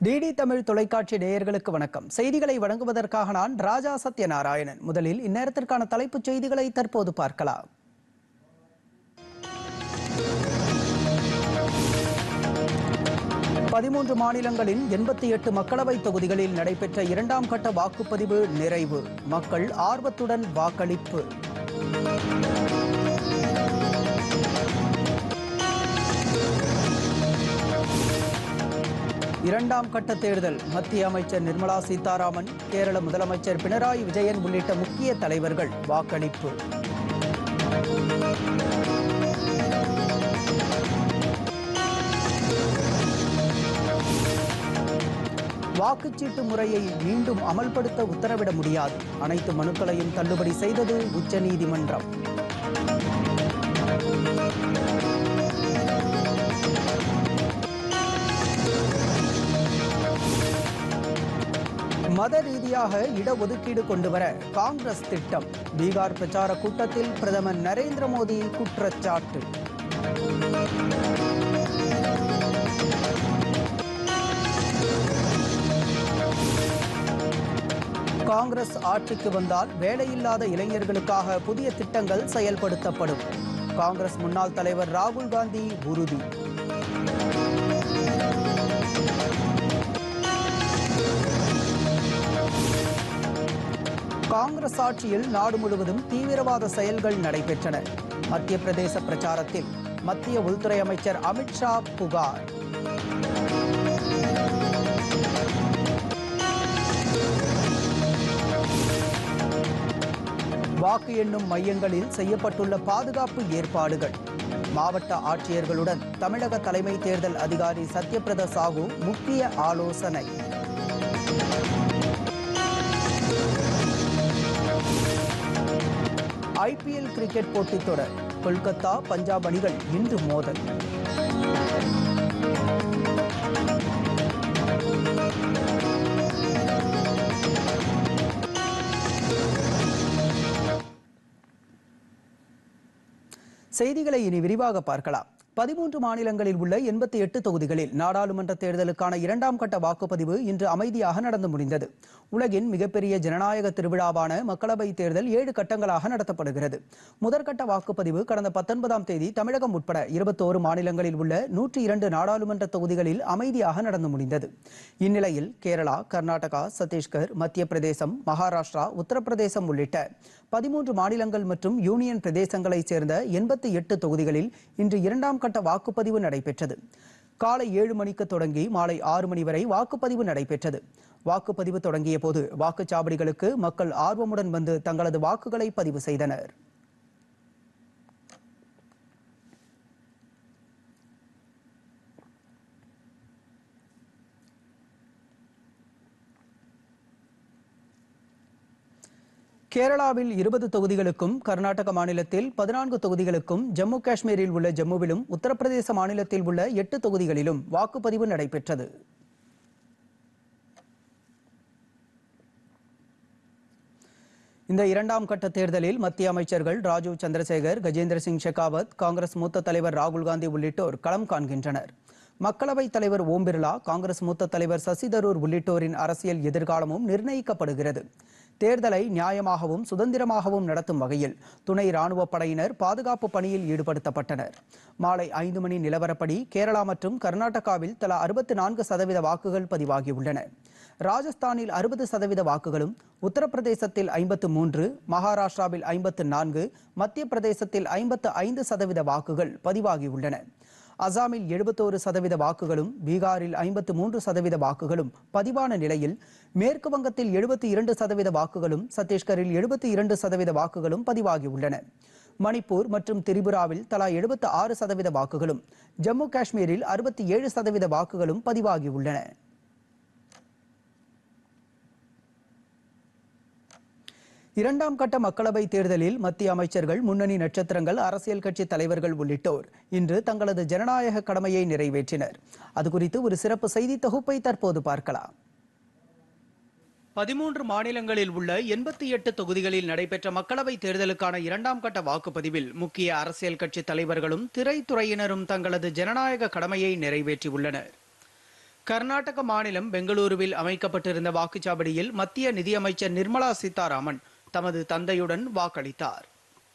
DD Tamil தொலைக்காட்சி நேயர்களுக்கு வணக்கம். செய்திகளை வழங்குவதற்காக நான் ராஜா சத்யநாராயணன். முதலில் இந்நேரத்திற்கான தலைப்புச் செய்திகளை தற்போது பார்க்கலாம். பதிமூன்று மாநிலங்களின் 88 மக்களவை தொகுதிகளில் நடைபெற்ற இரண்டாம் கட்ட வாக்குப்பதிவு நிறைவு. மக்கள் ஆர்வத்துடன் வாக்களிப்பு. இரண்டாம் கட்ட தேர்தல். மத்திய அமைச்சர் நிர்மலா சீதாராமன், கேரள முதலமைச்சர் பினராயி விஜயன் உள்ளிட்ட முக்கிய தலைவர்கள் வாக்களிப்பு. வாக்குச்சீட்டு முறையை மீண்டும் அமல்படுத்த உத்தரவிட முடியாது. அனைத்து மனுக்களையும் தள்ளுபடி செய்தது உச்சநீதிமன்றம். மத ரீதியாக இடஒதுக்கீடு கொண்டுவர காங்கிரஸ் திட்டம். பீகார் பிரச்சார கூட்டத்தில் பிரதமர் நரேந்திர மோடி குற்றச்சாட்டு. காங்கிரஸ் ஆட்சிக்கு வந்தால் வேலையில்லாத இளைஞர்களுக்காக புதிய திட்டங்கள் செயல்படுத்தப்படும். காங்கிரஸ் முன்னாள் தலைவர் ராகுல் காந்தி உறுதி. காங்கிரஸ் ஆட்சியில் நாடு முழுவதும் தீவிரவாத செயல்கள் நடைபெற்றன. மத்திய பிரதேச பிரச்சாரத்தில் மத்திய உள்துறை அமைச்சர் அமித்ஷா புகார். வாக்கு எண்ணும் மையங்களில் செய்யப்பட்டுள்ள பாதுகாப்பு ஏற்பாடுகள். மாவட்ட ஆட்சியர்களுடன் தமிழக தலைமை தேர்தல் அதிகாரி சத்யபிரத சாஹூ முக்கிய ஆலோசனை. ஐபிஎல் கிரிக்கெட் போட்டித் தொடர். கொல்கத்தா பஞ்சாப் அணிகள் இன்று மோதல். செய்திகளை இனி விரிவாக பார்க்கலாம். 13 மாநிலங்களில் உள்ள 88 தொகுதிகளில் நாடாளுமன்ற தேர்தலுக்கான இரண்டாம் கட்ட வாக்குப்பதிவு இன்று அமைதியாக நடந்து முடிந்தது. உலகின் மிகப்பெரிய ஜனநாயக திருவிழாவான மக்களவை தேர்தல் 7 கட்டங்களாக நடத்தப்படுகிறது. முதற்கட்ட வாக்குப்பதிவு கடந்த 19ஆம் தேதி தமிழகம் உட்பட 21 மாநிலங்களில் உள்ள 102 நாடாளுமன்ற தொகுதிகளில் அமைதியாக நடந்து முடிந்தது. இந்நிலையில் கேரளா, கர்நாடகா, சத்தீஸ்கர், மத்திய பிரதேசம், மகாராஷ்டிரா, உத்தரப்பிரதேசம் உள்ளிட்ட 13 மாநிலங்கள் மற்றும் யூனியன் பிரதேசங்களைச் சேர்ந்த 88 தொகுதிகளில் இன்று இரண்டாம் கட்ட வாக்குப்பதிவு நடைபெற்றது. காலை 7 மணிக்கு தொடங்கி மாலை 6 மணி வரை வாக்குப்பதிவு நடைபெற்றது. வாக்குப்பதிவு தொடங்கிய போது வாக்குச்சாவடிகளுக்கு மக்கள் ஆர்வமுடன் வந்து தங்களது வாக்குகளை பதிவு செய்தனர். கேரளாவில் 20 தொகுதிகளுக்கும், கர்நாடக மாநிலத்தில் 14 தொகுதிகளுக்கும், ஜம்மு காஷ்மீரில் உள்ள ஜம்முவிலும், உத்தரப்பிரதேச மாநிலத்தில் உள்ள 8 தொகுதிகளிலும் வாக்குப்பதிவு நடைபெற்றது. இந்த இரண்டாம் கட்ட தேர்தலில் மத்திய அமைச்சர்கள் ராஜீவ் சந்திரசேகர், கஜேந்திர சிங் ஷெகாவத், காங்கிரஸ் மூத்த தலைவர் ராகுல் காந்தி உள்ளிட்டோர் களம் காண்கின்றனர். மக்களவைத் தலைவர் ஓம் பிர்லா, காங்கிரஸ் மூத்த தலைவர் சசி தரூர் உள்ளிட்டோரின் அரசியல் எதிர்காலமும் நிர்ணயிக்கப்படுகிறது. தேர்தலை நியாயமாகவும் சுதந்திரமாகவும் நடத்தும் வகையில் துணை ராணுவ படையினர் பாதுகாப்பு பணியில் ஈடுபடுத்தப்பட்டனர். மாலை 5 மணி நிலவரப்படி கேரளா மற்றும் கர்நாடகாவில் தலா 64% வாக்குகள் பதிவாகியுள்ளன. ராஜஸ்தானில் 60% வாக்குகளும், உத்தரப்பிரதேசத்தில் 53, மகாராஷ்டிராவில் 54, மத்திய பிரதேசத்தில் 55% வாக்குகள் பதிவாகியுள்ளன. அசாமில் 71% வாக்குகளும், பீகாரில் 53% வாக்குகளும் பதிவான நிலையில் மேற்கு வங்கத்தில் 72% வாக்குகளும், சத்தீஸ்கரில் 72% வாக்குகளும் பதிவாகியுள்ளன. மணிப்பூர் மற்றும் திரிபுராவில் தலா 76% வாக்குகளும், ஜம்மு காஷ்மீரில் 67% வாக்குகளும் பதிவாகியுள்ளன. இரண்டாம் கட்ட மக்களவை தேர்தலில் மத்திய அமைச்சர்கள், முன்னணி நட்சத்திரங்கள், அரசியல் கட்சி தலைவர்கள் உள்ளிட்டோர் இன்று தங்களது ஜனநாயக கடமையை நிறைவேற்றினர். அது குறித்து ஒரு சிறப்பு செய்தி தொகுப்பை தற்போது பார்க்கலாம். 13 மாநிலங்களில் உள்ள 88 தொகுதிகளில் நடைபெற்ற மக்களவை தேர்தலுக்கான இரண்டாம் கட்ட வாக்குப்பதிவில் முக்கிய அரசியல் கட்சி தலைவர்களும் திரைத்துறையினரும் தங்களது ஜனநாயக கடமையை நிறைவேற்றியுள்ளனர். கர்நாடக மாநிலம் பெங்களூருவில் அமைக்கப்பட்டிருந்த வாக்குச்சாவடியில் மத்திய நிதியமைச்சர் நிர்மலா சீதாராமன் தமது தந்தையுடன் வாக்களித்தார்.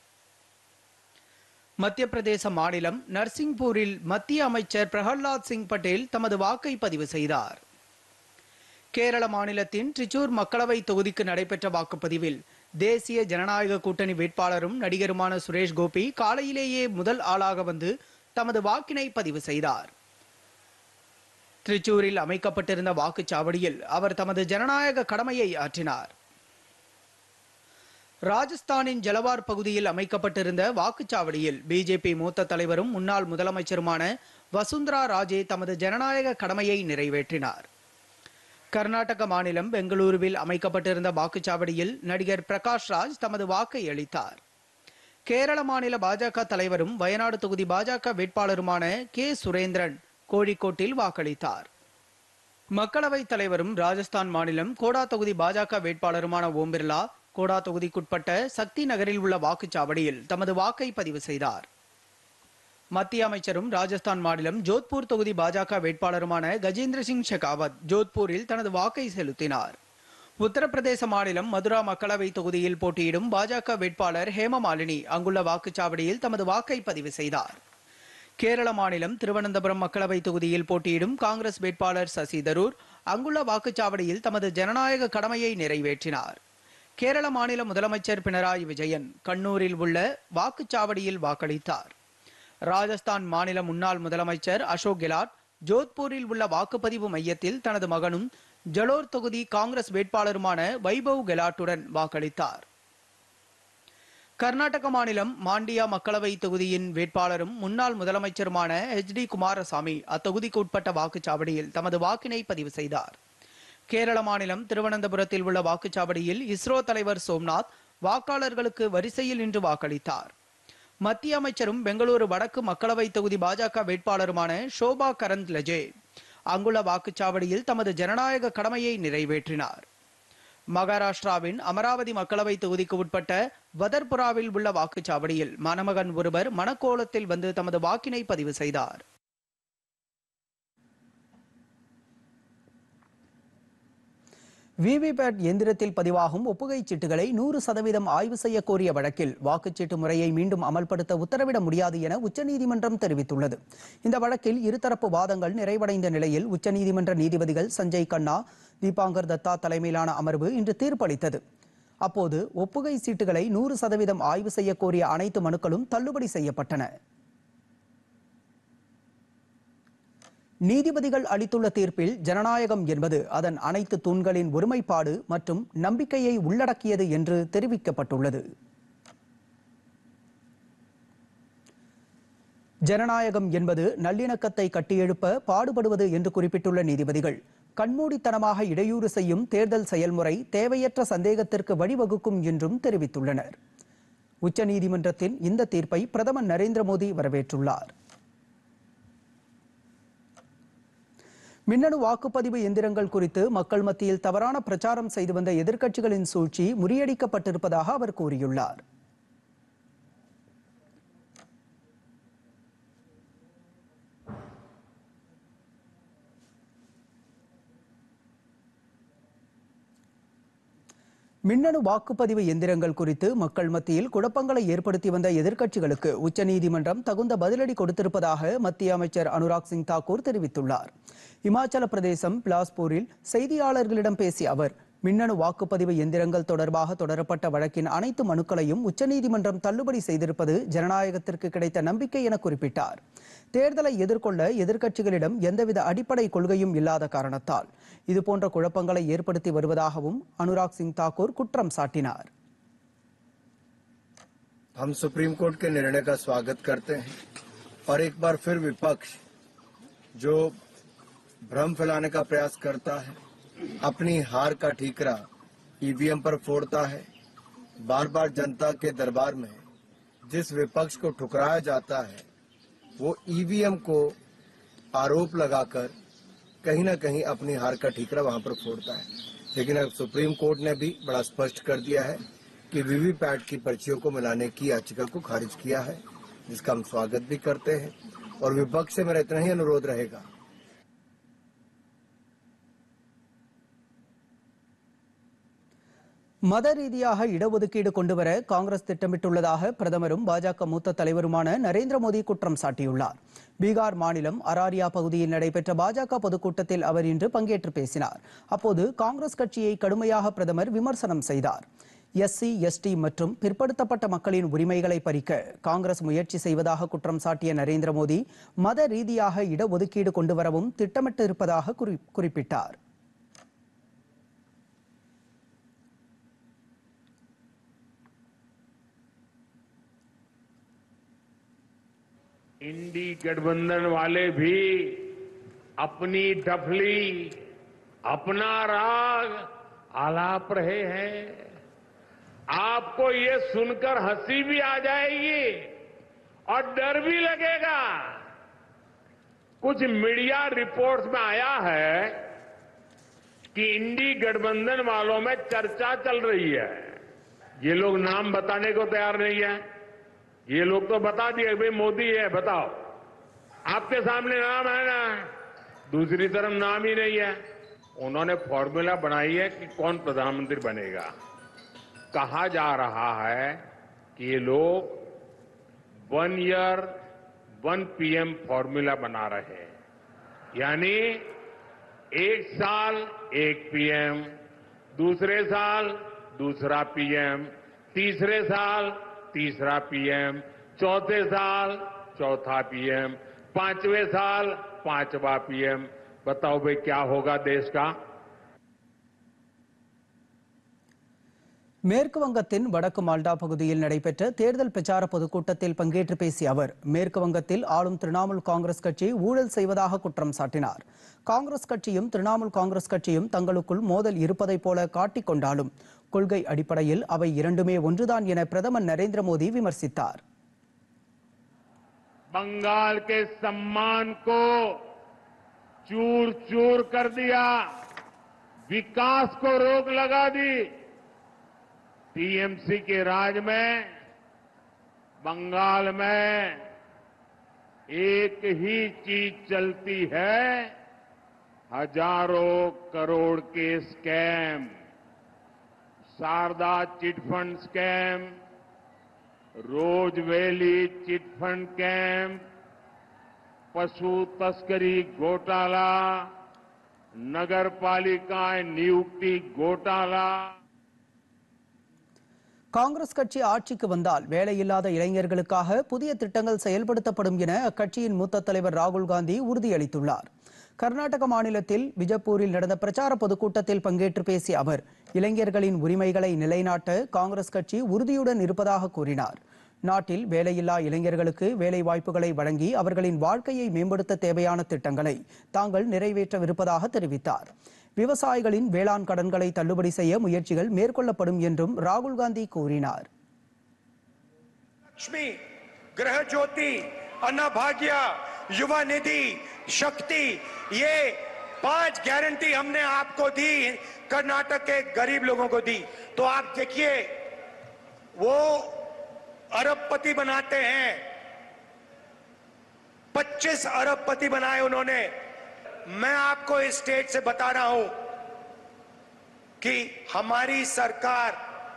மத்திய பிரதேச மாநிலம் நர்சிங்பூரில் மத்திய அமைச்சர் பிரஹலாத் சிங் பட்டேல் தமது வாக்கை பதிவு செய்தார். கேரள மாநிலத்தின் ட்ரிச்சூர் மக்களவை தொகுதிக்கு நடைபெற்ற வாக்குப்பதிவில் தேசிய ஜனநாயக கூட்டணி வேட்பாளரும் நடிகருமான சுரேஷ் கோபி காலையிலேயே முதல் ஆளாக வந்து தமது வாக்கினை பதிவு செய்தார். ட்ரிச்சூரில் அமைக்கப்பட்டிருந்த வாக்குச்சாவடியில் அவர் தமது ஜனநாயக கடமையை ஆற்றினார். ராஜஸ்தானின் ஜலவார் பகுதியில் அமைக்கப்பட்டிருந்த வாக்குச்சாவடியில் பிஜேபி மூத்த தலைவரும் முன்னாள் முதலமைச்சருமான வசுந்தரா ராஜே தமது ஜனநாயக கடமையை நிறைவேற்றினார். கர்நாடக மாநிலம் பெங்களூருவில் அமைக்கப்பட்டிருந்த வாக்குச்சாவடியில் நடிகர் பிரகாஷ் ராஜ் தமது வாக்கை அளித்தார். கேரள மாநில பாஜக தலைவரும் வயநாடு தொகுதி பாஜக வேட்பாளருமான கே சுரேந்திரன் கோழிக்கோட்டில் வாக்களித்தார். மக்களவைத் தலைவரும் ராஜஸ்தான் மாநிலம் கோடா தொகுதி பாஜக வேட்பாளருமான ஓம் பிர்லா கோடா தொகுதிக்குட்பட்ட சக்தி நகரில் உள்ள வாக்குச்சாவடியில் தமது வாக்கை பதிவு செய்தார். மத்திய அமைச்சரும் ராஜஸ்தான் மாநிலம் ஜோத்பூர் தொகுதி பாஜக வேட்பாளருமான கஜேந்திர சிங் ஷெகாவத் ஜோத்பூரில் தனது வாக்கை செலுத்தினார். உத்தரப்பிரதேச மாநிலம் மதுரா மக்களவை தொகுதியில் போட்டியிடும் பாஜக வேட்பாளர் ஹேமமாலினி அங்குள்ள வாக்குச்சாவடியில் தமது வாக்கை பதிவு செய்தார். கேரள மாநிலம் திருவனந்தபுரம் மக்களவை தொகுதியில் போட்டியிடும் காங்கிரஸ் வேட்பாளர் சசி தரூர் அங்குள்ள வாக்குச்சாவடியில் தமது ஜனநாயக கடமையை நிறைவேற்றினார். கேரள மாநில முதலமைச்சர் பினராயி விஜயன் கண்ணூரில் உள்ள வாக்குச்சாவடியில் வாக்களித்தார். ராஜஸ்தான் மாநில முன்னாள் முதலமைச்சர் அசோக் கெலாட் ஜோத்பூரில் உள்ள வாக்குப்பதிவு மையத்தில் தனது மகனும் ஜலோர் தொகுதி காங்கிரஸ் வேட்பாளருமான வைபவ் கெலாட்டுடன் வாக்களித்தார். கர்நாடக மாநிலம் மாண்டியா மக்களவை தொகுதியின் வேட்பாளரும் முன்னாள் முதலமைச்சருமான HD குமாரசாமி அத்தொகுதிக்கு உட்பட்ட வாக்குச்சாவடியில் தமது வாக்கினை பதிவு செய்தார். கேரள மாநிலம் திருவனந்தபுரத்தில் உள்ள வாக்குச்சாவடியில் இஸ்ரோ தலைவர் சோம்நாத் வாக்காளர்களுக்கு வரிசையில் நின்று வாக்களித்தார். மத்திய அமைச்சரும் பெங்களூரு வடக்கு மக்களவை தொகுதி பாஜக வேட்பாளருமான ஷோபா கரந்த்லஜே அங்குள்ள வாக்குச்சாவடியில் தமது ஜனநாயக கடமையை நிறைவேற்றினார். மகாராஷ்டிராவின் அமராவதி மக்களவை தொகுதிக்கு உட்பட்ட வதர்புராவில் உள்ள வாக்குச்சாவடியில் மணமகன் ஒருவர் மணக்கோலத்தில் வந்து தமது வாக்கினை பதிவு செய்தார். விவிபேட் எந்திரத்தில் பதிவாகும் ஒப்புகைச் சீட்டுகளை 100% ஆய்வு செய்ய கோரிய வழக்கில் வாக்குச்சீட்டு முறையை மீண்டும் அமல்படுத்த உத்தரவிட முடியாது என உச்சநீதிமன்றம் தெரிவித்துள்ளது. இந்த வழக்கில் இருதரப்பு வாதங்கள் நிறைவடைந்த நிலையில் உச்சநீதிமன்ற நீதிபதிகள் சஞ்சய் கண்ணா, தீபாங்கர் தத்தா தலைமையிலான அமர்வு இன்று தீர்ப்பளித்தது. அப்போது ஒப்புகை சீட்டுகளை 100% ஆய்வு செய்ய கோரிய அனைத்து மனுக்களும் தள்ளுபடி செய்யப்பட்டன. நீதிபதிகள் அளித்துள்ள தீர்ப்பில் ஜனநாயகம் என்பது அதன் அனைத்து தூண்களின் ஒருமைப்பாடு மற்றும் நம்பிக்கையை உள்ளடக்கியது என்று தெரிவிக்கப்பட்டுள்ளது. ஜனநாயகம் என்பது நல்லிணக்கத்தை கட்டியெழுப்ப பாடுபடுவது என்று குறிப்பிட்டுள்ள நீதிபதிகள், கண்மூடித்தனமாக இடையூறு செய்யும் தேர்தல் செயல்முறை தேவையற்ற சந்தேகத்திற்கு வழிவகுக்கும் என்றும் தெரிவித்துள்ளனர். உச்சநீதிமன்றத்தின் இந்த தீர்ப்பை பிரதமர் நரேந்திர மோடி வரவேற்றுள்ளார். மின்னணு வாக்குப்பதிவு எந்திரங்கள் குறித்து மக்கள் மத்தியில் தவறான பிரச்சாரம் செய்து வந்த எதிர்க்கட்சிகளின் சூழ்ச்சி முறியடிக்கப்பட்டிருப்பதாக அவர் கூறியுள்ளார். மின்னணு வாக்குப்பதிவு எந்திரங்கள் குறித்து மக்கள் மத்தியில் குழப்பங்களை ஏற்படுத்தி வந்த எதிர்க்கட்சிகளுக்கு உச்சநீதிமன்றம் தகுந்த பதிலடி கொடுத்திருப்பதாக மத்திய அமைச்சர் அனுராக் சிங் தாக்கூர் தெரிவித்துள்ளார். இமாச்சல பிரதேசம் பிலாஸ்பூரில் செய்தியாளர்களிடம் பேசிய அவர், மின்னணு வாக்குப்பதிவு எந்திரங்கள் தொடர்பாக தொடரப்பட்ட வழக்கின் அனைத்து மனுக்களையும் உச்சநீதிமன்றம் தள்ளுபடி செய்திருப்பது ஜனநாயகத்திற்கு கிடைத்த நம்பிக்கை என குறிப்பிட்டார். தேர்தலை எதிர்கொள்ள எதிர்க்கட்சிகளிடம் எந்தவித அடிப்படை கொள்கையும் இல்லாத காரணத்தால் இதுபோன்ற குழப்பங்களை ஏற்படுத்தி வருவதாகவும் அனுராக் சிங் தாக்கூர் குற்றம் சாட்டினார். हम सुप्रीम कोर्ट के निर्णय का स्वागत करते हैं और एक बार फिर विपक्ष जो भ्रम फैलाने का प्रयास करता है, अपनी हार का ठीकरा ईवीएम पर फोड़ता है। बार बार जनता के दरबार में जिस विपक्ष को ठुकराया जाता है वो ईवीएम को आरोप लगाकर कहीं न कहीं अपनी हार का ठीकरा वहां पर फोड़ता है। लेकिन अब सुप्रीम कोर्ट ने भी बड़ा स्पष्ट कर दिया है कि वीवीपैट की पर्चियों को मिलाने की याचिका को खारिज किया है, जिसका हम स्वागत भी करते हैं और विपक्ष से मेरा इतना ही अनुरोध रहेगा மத ரீதியாக இடஒதுக்கீடு கொண்டுவர காங்கிரஸ் திட்டமிட்டுள்ளதாக பிரதமரும் பாஜக மூத்த தலைவருமான நரேந்திர மோடி குற்றம் சாட்டியுள்ளார். பீகார் மாநிலம் அராரியா பகுதியில் நடைபெற்ற பாஜக பொதுக்கூட்டத்தில் அவர் இன்று பங்கேற்று பேசினார். அப்போது காங்கிரஸ் கட்சியை கடுமையாக பிரதமர் விமர்சனம் செய்தார். எஸ்சி, எஸ்டி மற்றும் பிற்படுத்தப்பட்ட மக்களின் உரிமைகளை பறிக்க காங்கிரஸ் முயற்சி செய்வதாக குற்றம் சாட்டிய நரேந்திர மோடி மத ரீதியாக இடஒதுக்கீடு கொண்டுவரவும் திட்டமிட்டு இருப்பதாக குறிப்பிட்டார். इंडी गठबंधन वाले भी अपनी डफली, अपना राग आलाप रहे हैं। आपको ये सुनकर हंसी भी आ जाएगी और डर भी लगेगा। कुछ मीडिया रिपोर्ट्स में आया है कि इंडी गठबंधन वालों में चर्चा चल रही है। ये लोग नाम बताने को तैयार नहीं है। ये लोग तो बता दिए भाई मोदी है, बताओ आपके सामने नाम है ना, दूसरी तरफ नाम ही नहीं है। उन्होंने फॉर्मूला बनाई है कि कौन प्रधानमंत्री बनेगा। कहा जा रहा है कि ये लोग 1 ईयर 1 PM फॉर्मूला बना रहे हैं, यानी 1 साल 1 PM, दूसरे साल दूसरा PM, तीसरे साल तीसरा PM, चौथे साल चौथा PM, 5वें साल 5वां PM। बताओ भाई क्या होगा देश का। மேற்கு வங்கத்தின் வடக்கு மால்டா பகுதியில் நடைபெற்ற தேர்தல் பிரச்சார பொதுக்கூட்டத்தில் பங்கேற்று பேசிய அவர் மேற்கு வங்கத்தில் ஆளும் திரிணாமுல் காங்கிரஸ் கட்சி ஊழல் செய்வதாக குற்றம் சாட்டினார். காங்கிரஸ் கட்சியும் திரிணாமுல் காங்கிரஸ் கட்சியும் தங்களுக்குள் மோதல் இருப்பதைப் போல காட்டிக்கொண்டாலும் கொள்கை அடிப்படையில் அவை இரண்டுமே ஒன்றுதான் என பிரதமர் நரேந்திர மோடி விமர்சித்தார். बंगाल के सम्मान को चूर चूर कर दिया, विकास को रोक लगा दी। टीएमसी के राज में बंगाल में एक ही चीज चलती है, हजारों करोड़ के scam, Sharda chit fund scam, Rose Valley chit fund scam, पशु तस्करी घोटाला, नगर पालिका नियुक्ति घोटाला। காங்கிரஸ் கட்சி ஆட்சிக்கு வந்தால் வேலையில்லாத இளைஞர்களுக்காக புதிய திட்டங்கள் செயல்படுத்தப்படும் என அக்கட்சியின் மூத்த தலைவர் ராகுல் காந்தி உறுதியளித்துள்ளார். கர்நாடக மாநிலத்தில் பிஜப்பூரில் நடந்த பிரச்சார பொதுக்கூட்டத்தில் பங்கேற்று பேசிய அவர் இளைஞர்களின் உரிமைகளை நிலைநாட்ட காங்கிரஸ் கட்சி உறுதியுடன் இருப்பதாக கூறினார். நாட்டில் வேலையில்லா இளைஞர்களுக்கு வேலை வாய்ப்புகளை வழங்கி அவர்களின் வாழ்க்கையை மேம்படுத்த தேவையான திட்டங்களை தாங்கள் நிறைவேற்றவிருப்பதாக தெரிவித்தார். விவசாயிகளின் வேளாண் கடன்களை தள்ளுபடி செய்ய முயற்சிகள் மேற்கொள்ளப்படும் என்றும் ராகுல் காந்தி கூறினார். लक्ष्मी, गृह ज्योति, अन्नभाग्य, युवा निधि, शक्ति, ये 5 गारंटी हमने आपको दी, कर्नाटक के गरीब लोगों को दी। तो आप देखिए वो अरबपति बनाते हैं, 25 अरबपति बनाए उन्होंने। मैं आपको इस स्टेट से बता रहा हूं कि हमारी सरकार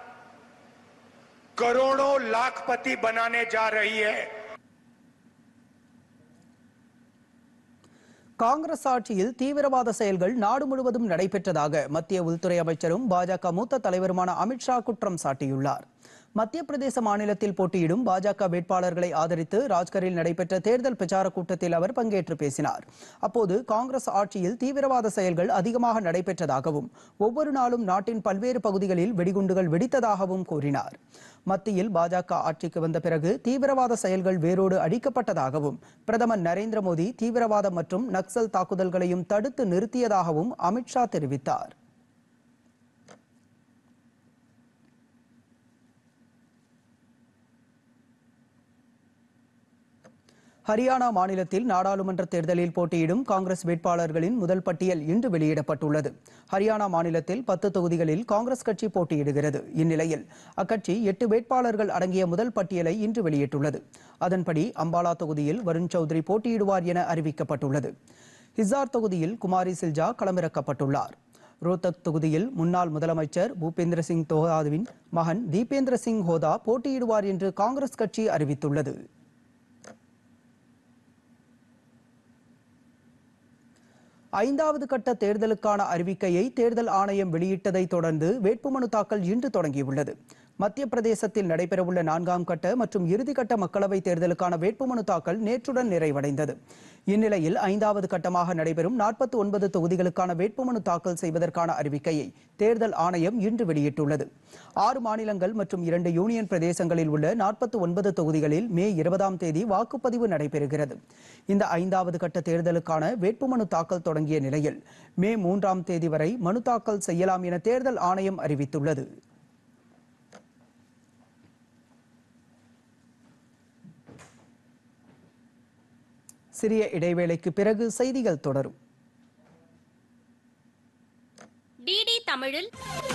करोड़ों लाखपति बनाने जा रही है। காங்கிரஸ் ஆட்சியில் தீவிரவாத செயல்கள் நாடு முழுவதும் நடைபெற்றதாக மத்திய உள்துறை அமைச்சரும் பாஜக மூத்த தலைவருமான அமித்ஷா குற்றம் சாட்டியுள்ளார். மத்திய பிரதேச மாநிலத்தில் போட்டியிடும் பாஜக வேட்பாளர்களை ஆதரித்து ராஜ்கரில் நடைபெற்ற தேர்தல் பிரச்சார கூட்டத்தில் அவர் பங்கேற்று பேசினார். அப்போது காங்கிரஸ் ஆட்சியில் தீவிரவாத செயல்கள் அதிகமாக நடைபெற்றதாகவும் ஒவ்வொரு நாளும் நாட்டின் பல்வேறு பகுதிகளில் வெடிகுண்டுகள் வெடித்ததாகவும் கூறினார். மத்தியில் பாஜக ஆட்சிக்கு வந்த பிறகு தீவிரவாத செயல்கள் வேரோடு அழிக்கப்பட்டதாகவும் பிரதமர் நரேந்திர மோடி தீவிரவாதம் மற்றும் நக்சல் தாக்குதல்களையும் தடுத்து நிறுத்தியதாகவும் அமித்ஷா தெரிவித்தார். ஹரியானா மாநிலத்தில் நாடாளுமன்ற தேர்தலில் போட்டியிடும் காங்கிரஸ் வேட்பாளர்களின் முதல் பட்டியல் இன்று வெளியிடப்பட்டுள்ளது. ஹரியானா மாநிலத்தில் 10 தொகுதிகளில் காங்கிரஸ் கட்சி போட்டியிடுகிறது. இந்நிலையில் அக்கட்சி 8 வேட்பாளர்கள் அடங்கிய முதல் பட்டியலை இன்று வெளியிட்டுள்ளது. அதன்படி அம்பாலா தொகுதியில் வருண் சௌத்ரி போட்டியிடுவார் என அறிவிக்கப்பட்டுள்ளது. ஹிசார் தொகுதியில் குமாரி சில்ஜா களமிறக்கப்பட்டுள்ளார். ரோத்தக் தொகுதியில் முன்னாள் முதலமைச்சர் பூபேந்திர சிங் தோஹாவின் மகன் தீபேந்திர சிங் ஹோதா போட்டியிடுவார் என்று காங்கிரஸ் கட்சி அறிவித்துள்ளது. ஐந்தாவது கட்ட தேர்தலுக்கான அறிவிக்கையை தேர்தல் ஆணையம் வெளியிட்டதை தொடர்ந்து வேட்புமனு தாக்கல் இன்று தொடங்கியுள்ளது. மத்திய பிரதேசத்தில் நடைபெறவுள்ள 4ஆம் கட்ட மற்றும் இறுதிக்கட்ட மக்களவைத் தேர்தலுக்கான வேட்புமனு தாக்கல் நேற்றுடன் நிறைவடைந்தது. இந்நிலையில் 5வது கட்டமாக நடைபெறும் 49 தொகுதிகளுக்கான வேட்புமனு தாக்கல் செய்வதற்கான அறிவிக்கையை தேர்தல் ஆணையம் இன்று வெளியிட்டுள்ளது. 6 மாநிலங்கள் மற்றும் 2 யூனியன் பிரதேசங்களில் உள்ள 49 தொகுதிகளில் மே 20ஆம் தேதி வாக்குப்பதிவு நடைபெறுகிறது. இந்த 5வது கட்ட தேர்தலுக்கான வேட்புமனு தாக்கல் தொடங்கிய நிலையில் மே 3ஆம் தேதி வரை மனு தாக்கல் செய்யலாம் என தேர்தல் ஆணையம் அறிவித்துள்ளது. சிறிய இடைவேளைக்கு பிறகு செய்திகள் தொடரும். டிடி தமிழில்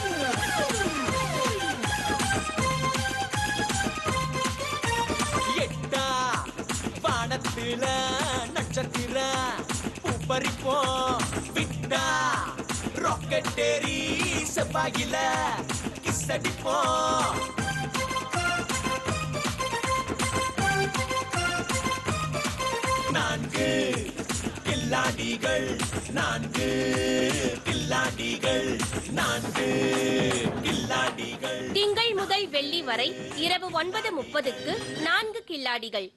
வானத்தில நட்சத்திர பூப்பறிப்போம் விட்டா ராக்கெட் ஏறி செவ்வாயில கிஸ்ஸடிப்போம். நான்கு கில்லாடிகள் நான்கு கில்லாடிகள் நான்கு கில்லாடிகள். திங்கள் முதல் வெள்ளி வரை இரவு 9:30க்கு 4 கில்லாடிகள்.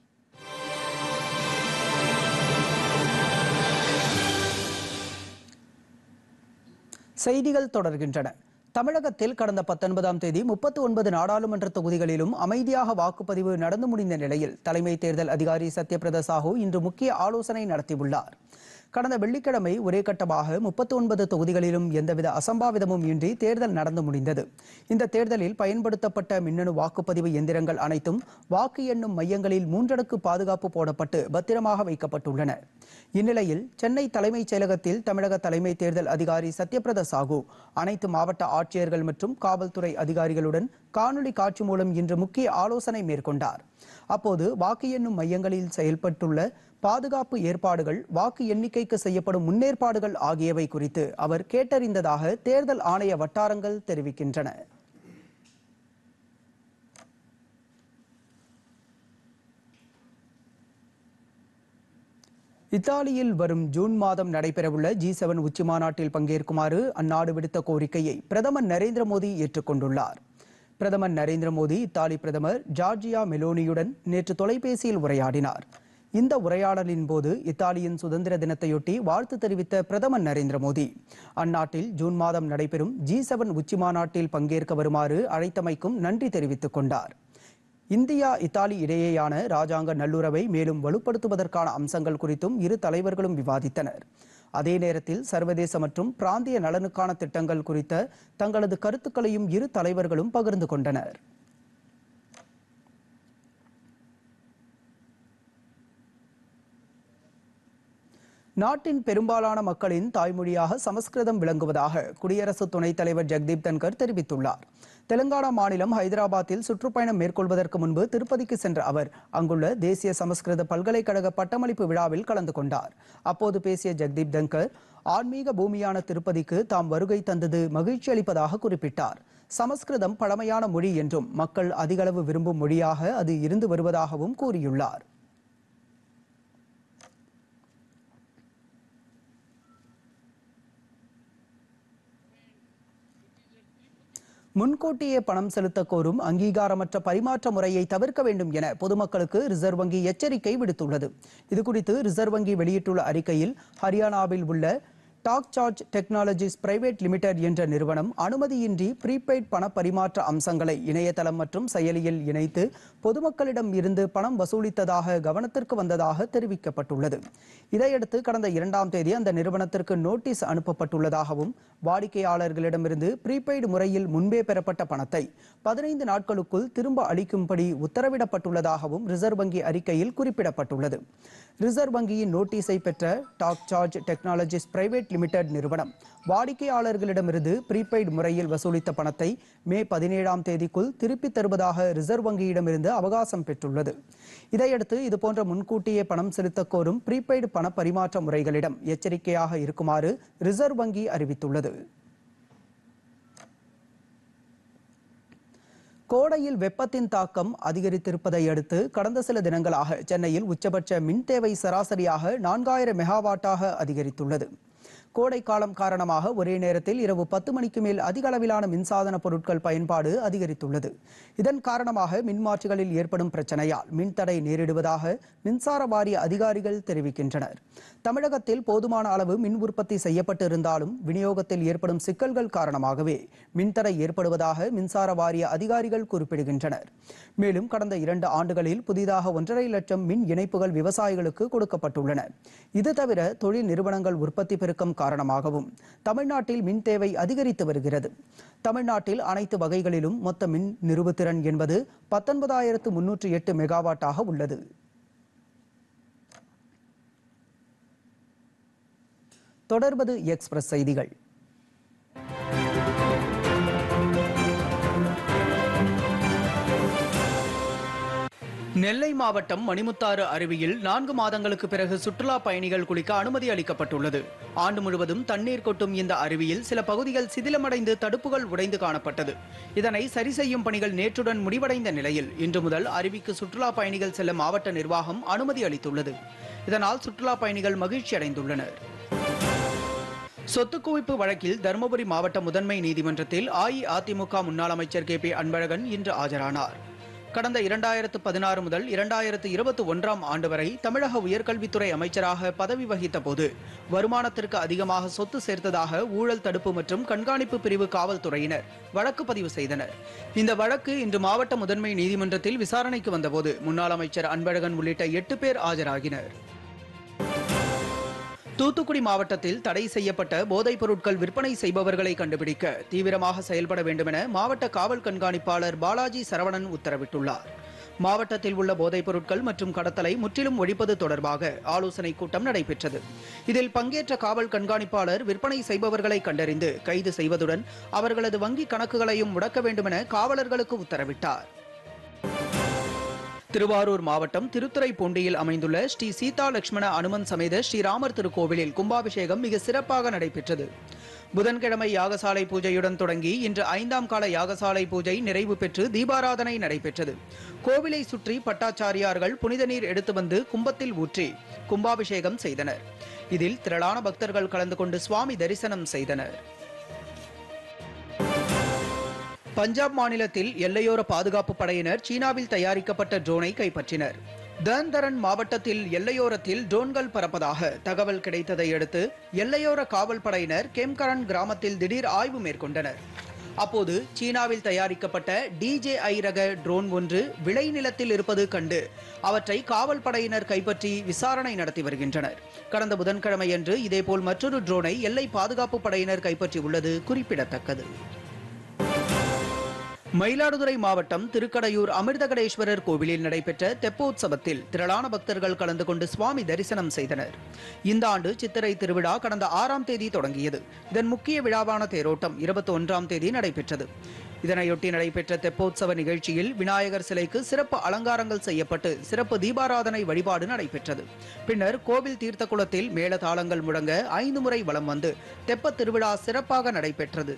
செய்திகள் தொடர்கின்றன. தமிழகத்தில் கடந்த 19ஆம் தேதி 39 நாடாளுமன்ற தொகுதிகளிலும் அமைதியாக வாக்குப்பதிவு நடந்து முடிந்த நிலையில் தலைமை தேர்தல் அதிகாரி சத்யபிரதா சாஹூ இன்று முக்கிய ஆலோசனை நடத்தியுள்ளார். கடந்த வெள்ளிக்கிழமை ஒரே கட்டமாக 39 தொகுதிகளிலும் எந்தவித அசம்பாவிதமும் இன்றி தேர்தல் நடந்து முடிந்தது. இந்த தேர்தலில் பயன்படுத்தப்பட்ட மின்னணு வாக்குப்பதிவு எந்திரங்கள் அனைத்தும் வாக்கு எண்ணும் மையங்களில் 3 அடுக்கு பாதுகாப்பு போடப்பட்டு பத்திரமாக வைக்கப்பட்டுள்ளன. இந்நிலையில் சென்னை தலைமைச் செயலகத்தில் தமிழக தலைமை தேர்தல் அதிகாரி சத்யபிரதா சாஹூ அனைத்து மாவட்ட ஆட்சியர்கள் மற்றும் காவல்துறை அதிகாரிகளுடன் காணொலி காட்சி மூலம் இன்று முக்கிய ஆலோசனை மேற்கொண்டார். அப்போது வாக்கு எண்ணும் மையங்களில் செயல்பட்டுள்ள பாதுகாப்பு ஏற்பாடுகள், வாக்கு எண்ணிக்கைக்கு செய்யப்படும் முன்னேற்பாடுகள் ஆகியவை குறித்து அவர் கேட்டறிந்ததாக தேர்தல் ஆணைய வட்டாரங்கள் தெரிவிக்கின்றன. இத்தாலியில் வரும் ஜூன் மாதம் நடைபெறவுள்ள G7 உச்சி மாநாட்டில் பங்கேற்குமாறு அந்நாடு விடுத்த கோரிக்கையை பிரதமர் நரேந்திர மோடி ஏற்றுக்கொண்டுள்ளார். பிரதமர் நரேந்திர மோடி இத்தாலி பிரதமர் ஜார்ஜியா மெலோனியுடன் நேற்று தொலைபேசியில் உரையாடினார். இந்த உரையாடலின் போது இத்தாலியின் சுதந்திர தினத்தையொட்டி வாழ்த்து தெரிவித்த பிரதமர் நரேந்திர மோடி அந்நாட்டில் ஜூன் மாதம் நடைபெறும் G7 உச்சி மாநாட்டில் பங்கேற்க வருமாறு அழைத்தமைக்கும் நன்றி தெரிவித்துக் கொண்டார். இந்தியா இத்தாலி இடையேயான ராஜாங்க நல்லுறவை மேலும் வலுப்படுத்துவதற்கான அம்சங்கள் குறித்தும் இரு தலைவர்களும் விவாதித்தனர். அதே நேரத்தில் சர்வதேச மற்றும் பிராந்திய நலனுக்கான திட்டங்கள் குறித்த தங்களது கருத்துக்களையும் இரு தலைவர்களும் பகிர்ந்து கொண்டனர். நாட்டின் பெரும்பாலான மக்களின் தாய்மொழியாக சமஸ்கிருதம் விளங்குவதாக குடியரசு துணைத் தலைவர் ஜெகதீப் தன்கர் தெரிவித்துள்ளார். தெலுங்கானா மாநிலம் ஹைதராபாத்தில் சுற்றுப்பயணம் மேற்கொள்வதற்கு முன்பு திருப்பதிக்கு சென்ற அவர் அங்குள்ள தேசிய சமஸ்கிருத பல்கலைக்கழக பட்டமளிப்பு விழாவில் கலந்து கொண்டார். அப்போது பேசிய ஜெகதீப் தன்கர் ஆன்மீக பூமியான திருப்பதிக்கு தாம் வருகை தந்தது மகிழ்ச்சி அளிப்பதாக குறிப்பிட்டார். சமஸ்கிருதம் பழமையான மொழி என்றும் மக்கள் அதிகளவு விரும்பும் மொழியாக அது இருந்து வருவதாகவும் கூறியுள்ளார். முன்கூட்டியே பணம் செலுத்த கோரும் அங்கீகாரமற்ற பரிமாற்ற முறையை தவிர்க்க வேண்டும் என பொதுமக்களுக்கு ரிசர்வ் வங்கி எச்சரிக்கை விடுத்துள்ளது. இதுகுறித்து ரிசர்வ் வங்கி வெளியிட்டுள்ள அறிக்கையில் ஹரியானாவில் உள்ள Talk Charge Technologies Private Limited என்ற நிறுவனம் அனுமதியின்றி ப்ரீபெய்ட் பண பரிமாற்ற அம்சங்களை இணையதளம் மற்றும் செயலியில் இணைத்து பொதுமக்களிடம் இருந்து பணம் வசூலித்ததாக கவனத்திற்கு வந்ததாக தெரிவிக்கப்பட்டுள்ளது. இதையடுத்து கடந்த 2ஆம் தேதி அந்த நிறுவனத்திற்கு நோட்டீஸ் அனுப்பப்பட்டுள்ளதாகவும் வாடிக்கையாளர்களிடமிருந்து ப்ரீபெய்டு முறையில் முன்பே பெறப்பட்ட பணத்தை 15 நாட்களுக்குள் திரும்ப அளிக்கும்படி உத்தரவிடப்பட்டுள்ளதாகவும் ரிசர்வ் வங்கி அறிக்கையில் குறிப்பிடப்பட்டுள்ளது. ரிசர்வ் வங்கியின் நோட்டீஸை பெற்ற Talk Charge Technologies Private Limited நிறுவனம் வாடிக்கையாளர்களிடமிருந்து ப்ரீபெய்டு முறையில் வசூலித்த பணத்தை மே 17ஆம் தேதிக்குள் திருப்பித் தருவதாக ரிசர்வ் வங்கியிடமிருந்து அவகாசம் பெற்றுள்ளது. இதையடுத்து இதுபோன்ற முன்கூட்டியே பணம் செலுத்த கோரும் ப்ரீபெய்டு பண பரிமாற்ற முறைகளிடம் எச்சரிக்கையாக இருக்குமாறு ரிசர்வ் வங்கி அறிவித்துள்ளது. கோடையில் வெப்பத்தின் தாக்கம் அதிகரித்திருப்பதை அடுத்து கடந்த சில தினங்களாக சென்னையில் உச்சபட்ச மின் தேவை சராசரியாக 4000 மெகாவாட்டாக அதிகரித்துள்ளது. கோடை காலம் காரணமாக ஒரே நேரத்தில் இரவு 10 மணிக்கு மேல் அதிக அளவிலான மின்சாதன பொருட்கள் பயன்பாடு அதிகரித்துள்ளது. இதன் காரணமாக மின்மாற்றிகளில் ஏற்படும் பிரச்சனையால் மின்தடை நேரிடுவதாக மின்சார வாரிய அதிகாரிகள் தெரிவிக்கின்றனர். தமிழகத்தில் போதுமான அளவு மின் உற்பத்தி செய்யப்பட்டு இருந்தாலும் விநியோகத்தில் ஏற்படும் சிக்கல்கள் காரணமாகவே மின்தடை ஏற்படுவதாக மின்சார வாரிய அதிகாரிகள் குறிப்பிடுகின்றனர். மேலும் கடந்த 2 ஆண்டுகளில் புதிதாக 1.5 லட்சம் மின் இணைப்புகள் விவசாயிகளுக்கு கொடுக்கப்பட்டுள்ளன. இது தவிர தொழில் நிறுவனங்கள் உற்பத்தி பெருக்கம் காரணமாகவும் தமிழ்நாட்டில் மின் தேவை அதிகரித்து வருகிறது. தமிழ்நாட்டில் அனைத்து வகைகளிலும் மொத்த மின் நிறுவுத்திறன் என்பது 19,308 மெகாவாட்டாக உள்ளது. தொடர்வது எக்ஸ்பிரஸ் செய்திகள். நெல்லை மாவட்டம் மணிமுத்தாறு அருவியில் 4 மாதங்களுக்கு பிறகு சுற்றுலா பயணிகள் குளிக்க அனுமதி அளிக்கப்பட்டுள்ளது. ஆண்டு முழுவதும் தண்ணீர் கொட்டும் இந்த அருவியில் சில பகுதிகள் சிதிலமடைந்து தடுப்புகள் உடைந்து காணப்பட்டது. இதனை சரி செய்யும் பணிகள் நேற்றுடன் முடிவடைந்த நிலையில் இன்று முதல் அருவிக்கு சுற்றுலா பயணிகள் செல்ல மாவட்ட நிர்வாகம் அனுமதி அளித்துள்ளது. இதனால் சுற்றுலா பயணிகள் மகிழ்ச்சி அடைந்துள்ளனர். சொத்து குவிப்பு வழக்கில் தருமபுரி மாவட்ட முதன்மை நீதிமன்றத்தில் அஇஅதிமுக முன்னாள் அமைச்சர் KP அன்பழகன் இன்று ஆஜரானார். கடந்த 2016 முதல் 2021 ஆண்டு வரை தமிழக உயர்கல்வித்துறை அமைச்சராக பதவி வகித்த போது வருமானத்திற்கு அதிகமாக சொத்து சேர்த்ததாக ஊழல் தடுப்பு மற்றும் கண்காணிப்பு பிரிவு காவல்துறையினர் வழக்கு பதிவு செய்தனர். இந்த வழக்கு இன்று மாவட்ட முதன்மை நீதிமன்றத்தில் விசாரணைக்கு வந்தபோது முன்னாள் அமைச்சர் அன்பழகன் உள்ளிட்ட 8 பேர் ஆஜராகினர். தூத்துக்குடி மாவட்டத்தில் தடை செய்யப்பட்ட போதைப் பொருட்கள் விற்பனை செய்பவர்களை கண்டுபிடிக்க தீவிரமாக செயல்பட வேண்டுமென மாவட்ட காவல் கண்காணிப்பாளர் பாலாஜி சரவணன் உத்தரவிட்டுள்ளார். மாவட்டத்தில் உள்ள போதைப் பொருட்கள் மற்றும் கடத்தலை முற்றிலும் ஒழிப்பது தொடர்பாக ஆலோசனை கூட்டம் நடைபெற்றது. இதில் பங்கேற்ற காவல் கண்காணிப்பாளர் விற்பனை செய்பவர்களை கண்டறிந்து கைது செய்வதுடன் அவர்களது வங்கி கணக்குகளையும் முடக்க வேண்டுமென காவலர்களுக்கு உத்தரவிட்டார். திருவாரூர் மாவட்டம் திருத்துறைப்பூண்டியில் அமைந்துள்ள ஸ்ரீ சீதா லட்சுமண அனுமன் சமேத ஸ்ரீராமர் திருக்கோவிலில் கும்பாபிஷேகம் மிக சிறப்பாக நடைபெற்றது. புதன்கிழமை யாகசாலை பூஜையுடன் தொடங்கி இன்று 5ஆம் கால யாகசாலை பூஜை நிறைவு பெற்று தீபாராதனை நடைபெற்றது. கோவிலை சுற்றி பட்டாச்சாரியார்கள் புனித நீர் எடுத்து வந்து கும்பத்தில் ஊற்றி கும்பாபிஷேகம் செய்தனர். இதில் திரளான பக்தர்கள் கலந்து கொண்டு சுவாமி தரிசனம் செய்தனர். பஞ்சாப் மாநிலத்தில் எல்லையோர பாதுகாப்பு படையினர் சீனாவில் தயாரிக்கப்பட்ட ட்ரோனை கைப்பற்றினர். தர்ன் மாவட்டத்தில் எல்லையோரத்தில் ட்ரோன்கள் பறப்பதாக தகவல் கிடைத்ததை அடுத்து எல்லையோர காவல் படையினர் கேம்கரன் கிராமத்தில் திடீர் ஆய்வு மேற்கொண்டனர். அப்போது சீனாவில் தயாரிக்கப்பட்ட DJI ரக ட்ரோன் ஒன்று விளைநிலத்தில் இருப்பது கண்டு அவற்றை காவல் படையினர் கைப்பற்றி விசாரணை நடத்தி வருகின்றனர். கடந்த புதன்கிழமையன்று இதேபோல் மற்றொரு ட்ரோனை எல்லை பாதுகாப்பு படையினர் கைப்பற்றியுள்ளது குறிப்பிடத்தக்கது. மயிலாடுதுறை மாவட்டம் திருக்கடையூர் அமிர்தகடேஸ்வரர் கோவிலில் நடைபெற்ற தெப்போத்சவத்தில் திரளான பக்தர்கள் கலந்து கொண்டு சுவாமி தரிசனம் செய்தனர். இந்த ஆண்டு சித்திரை திருவிழா கடந்த 6ஆம் தேதி தொடங்கியது. இதன் முக்கிய விழாவான தேரோட்டம் 21ஆம் தேதி நடைபெற்றது. இதனையொட்டி நடைபெற்ற தெப்போத்சவ நிகழ்ச்சியில் விநாயகர் சிலைக்கு சிறப்பு அலங்காரங்கள் செய்யப்பட்டு சிறப்பு தீபாராதனை வழிபாடு நடைபெற்றது. பின்னர் கோவில் தீர்த்த குளத்தில் மேளதாளங்கள் முழங்க 5 முறை வலம் வந்து தெப்ப திருவிழா சிறப்பாக நடைபெற்றது.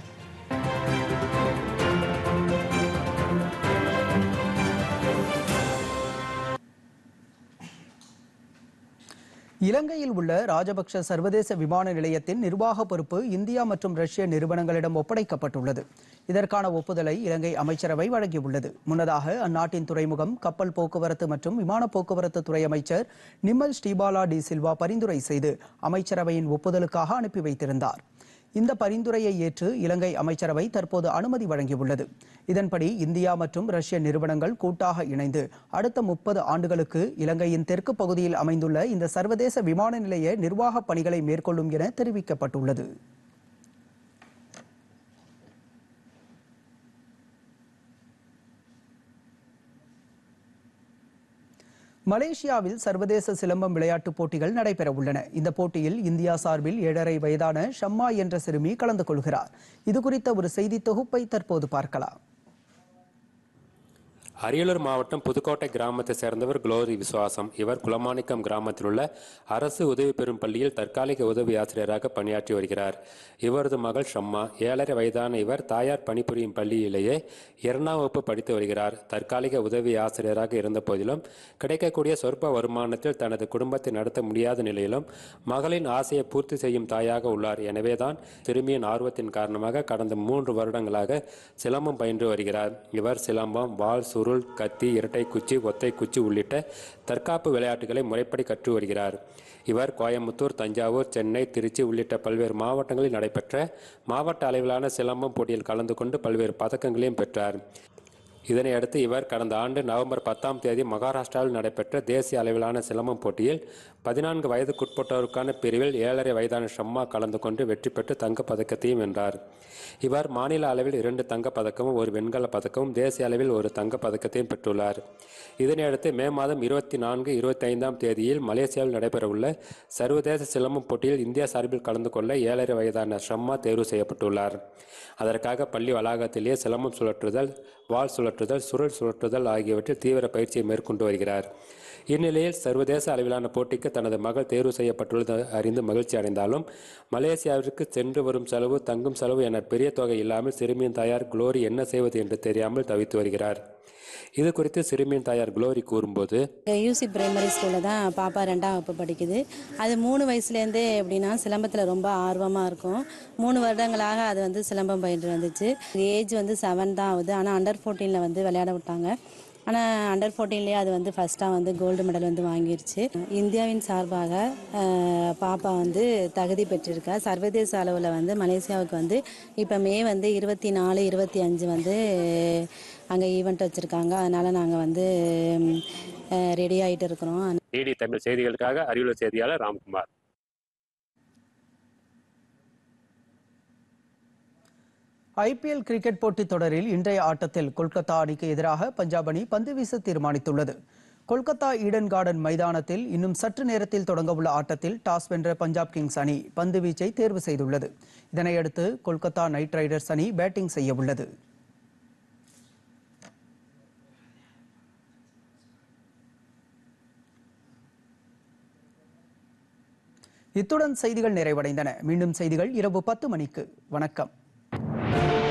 இலங்கையில் உள்ள ராஜபக்ஷ சர்வதேச விமான நிலையத்தின் நிர்வாக பொறுப்பு இந்தியா மற்றும் ரஷ்ய நிறுவனங்களிடம் ஒப்படைக்கப்பட்டுள்ளது. இதற்கான ஒப்புதலை இலங்கை அமைச்சரவை வழங்கியுள்ளது. முன்னதாக அந்நாட்டின் துறைமுகம், கப்பல் போக்குவரத்து மற்றும் விமான போக்குவரத்து துறை அமைச்சர் நிமல் ஸ்ரீபாலா டி சில்வா பரிந்துரை செய்து அமைச்சரவையின் ஒப்புதலுக்காக அனுப்பி வைத்திருந்தார். இந்த பரிந்துரையை ஏற்று இலங்கை அமைச்சரவை தற்போது அனுமதி வழங்கியுள்ளது. இதன்படி இந்தியா மற்றும் ரஷ்ய நிறுவனங்கள் கூட்டாக இணைந்து அடுத்த 30 ஆண்டுகளுக்கு இலங்கையின் தெற்கு பகுதியில் அமைந்துள்ள இந்த சர்வதேச விமான நிலைய நிர்வாக பணிகளை மேற்கொள்ளும் என தெரிவிக்கப்பட்டுள்ளது. மலேசியாவில் சர்வதேச சிலம்பம் விளையாட்டுப் போட்டிகள் நடைபெற உள்ளன. இந்த போட்டியில் இந்தியா சார்பில் 7.5 வயதான ஷம்மா என்ற சிறுமி கலந்து கொள்கிறார். இது குறித்த ஒரு செய்தி தொகுப்பை தற்போது பார்க்கலாம். அரியலூர் மாவட்டம் புதுக்கோட்டை கிராமத்தை சேர்ந்தவர் குளோரி விசுவாசம். இவர் குலமாணிக்கம் கிராமத்தில் உள்ள அரசு உதவி பெறும் பள்ளியில் தற்காலிக உதவி ஆசிரியராக பணியாற்றி வருகிறார். இவரது மகள் ஷம்மா 7.5 வயதான இவர் தாயார் பணிபுரியும் பள்ளியிலேயே 2ஆம் வகுப்பு படித்து வருகிறார். தற்காலிக உதவி ஆசிரியராக இருந்த போதிலும் கிடைக்கக்கூடிய சொற்ப வருமானத்தில் தனது குடும்பத்தை நடத்த முடியாத நிலையிலும் மகளின் ஆசையை பூர்த்தி செய்யும் தாயாக உள்ளார். எனவேதான் சிறுமியின் ஆர்வத்தின் காரணமாக கடந்த 3 வருடங்களாக சிலம்பம் பயின்று வருகிறார். இவர் சிலம்பம், வாள், சுருள், கத்தி, இரட்டை குச்சி, ஒத்தை குச்சி உள்ளிட்ட தற்காப்பு விளையாட்டுகளை முறைப்படி கற்று வருகிறார். இவர் கோயம்புத்தூர், தஞ்சாவூர், சென்னை, திருச்சி உள்ளிட்ட பல்வேறு மாவட்டங்களில் நடைபெற்ற மாவட்ட அளவிலான சிலம்பம் போட்டியில் கலந்து கொண்டு பல்வேறு பதக்கங்களையும் பெற்றார். இதனையடுத்து இவர் கடந்த ஆண்டு நவம்பர் 10ஆம் தேதி மகாராஷ்டிராவில் நடைபெற்ற தேசிய அளவிலான சிலம்பம் போட்டியில் 14 வயதுக்குட்பட்டோருக்கான பிரிவில் 7.5 வயதான ஷம்மா கலந்து கொண்டு வெற்றி பெற்று தங்கப் பதக்கத்தையும் வென்றார். இவர் மாநில அளவில் 2 தங்கப் பதக்கமும் 1 வெண்கலப் பதக்கமும் தேசிய அளவில் 1 தங்கப் பதக்கத்தையும் பெற்றுள்ளார். இதனையடுத்து மே மாதம் 24, 25ஆம் தேதியில் மலேசியாவில் நடைபெறவுள்ள சர்வதேச சிலம்பம் போட்டியில் இந்தியா சார்பில் கலந்து கொள்ள 7.5 வயதான ஷம்மா தேர்வு செய்யப்பட்டுள்ளார். அதற்காக பள்ளி வளாகத்திலேயே சிலம்பம் சுழற்றுதல், வாள் சுழற்றுதல், சுருள் சுழற்றுதல் ஆகியவற்றில் தீவிர பயிற்சியை மேற்கொண்டு வருகிறார். இந்நிலையில் சர்வதேச அளவிலான போட்டிக்கு தனது மகள் தேர்வு செய்யப்பட்டுள்ளது அறிந்து மகிழ்ச்சி அடைந்தாலும் மலேசியாவிற்கு சென்று வரும் செலவு, தங்கும் செலவு என பெரிய தொகை இல்லாமல் சிறுமியின் தாயார் குளோரி என்ன செய்வது என்று தெரியாமல் தவித்து வருகிறார். இது குறித்து சிறுமியின் தாயார் குளோரி கூறும்போது, யூசி பிரைமரி ஸ்கூலில் தான் பாப்பா 2ஆம் வகுப்பு படிக்குது. அது 3 வயசுலேருந்தே எப்படின்னா சிலம்பத்தில் ரொம்ப ஆர்வமாக இருக்கும். 3 வருடங்களாக அது வந்து சிலம்பம் பயின்று வந்துச்சு. ஏஜ் வந்து 7 தான் ஆகுது. ஆனால் அண்டர் 14 வந்து விளையாட விட்டாங்க. ஆனால் அண்டர் 14லேயே அது வந்து ஃபஸ்ட்டாக வந்து கோல்டு மெடல் வந்து வாங்கிருச்சு. இந்தியாவின் சார்பாக பாப்பா வந்து தகுதி பெற்றிருக்கா. சர்வதேச அளவில் வந்து மலேசியாவுக்கு வந்து இப்போ மே வந்து 24, 25 வந்து அங்கே ஈவெண்ட் வச்சுருக்காங்க. அதனால் நாங்கள் வந்து ரெடி ஆகிட்டு இருக்கிறோம். டிடி தமிழ் செய்திகளுக்காக அரியலூர் செய்தியாளர் ராம்குமார். IPL கிரிக்கெட் போட்டித் தொடரில் இன்றைய ஆட்டத்தில் கொல்கத்தா அணிக்கு எதிராக பஞ்சாப் அணி பந்து வீச தீர்மானித்துள்ளது. கொல்கத்தா ஈடன் கார்டன் மைதானத்தில் இன்னும் சற்று நேரத்தில் தொடங்கவுள்ள ஆட்டத்தில் டாஸ் வென்ற பஞ்சாப் கிங்ஸ் அணி பந்து வீச்சை தேர்வு செய்துள்ளது. இதனையடுத்து கொல்கத்தா நைட் ரைடர்ஸ் அணி பேட்டிங் செய்ய உள்ளது. இத்துடன் செய்திகள் நிறைவடைந்தன. மீண்டும் செய்திகள் இரவு 10 மணிக்கு. வணக்கம்.